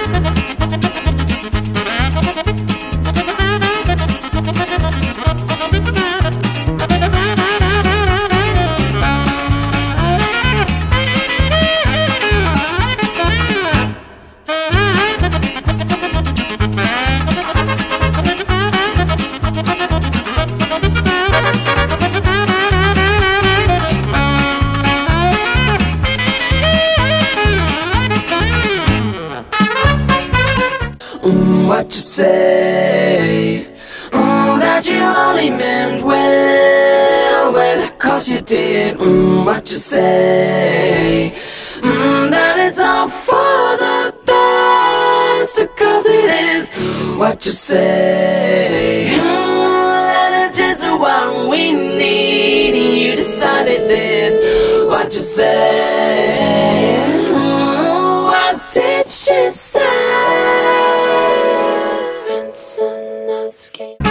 What you say? That you only meant well, well, 'cause you did. What you say? That it's all for the best, 'cause it is. What you say? That it's just what we need, and you decided this. What you say? What did she say? Rinse and escape.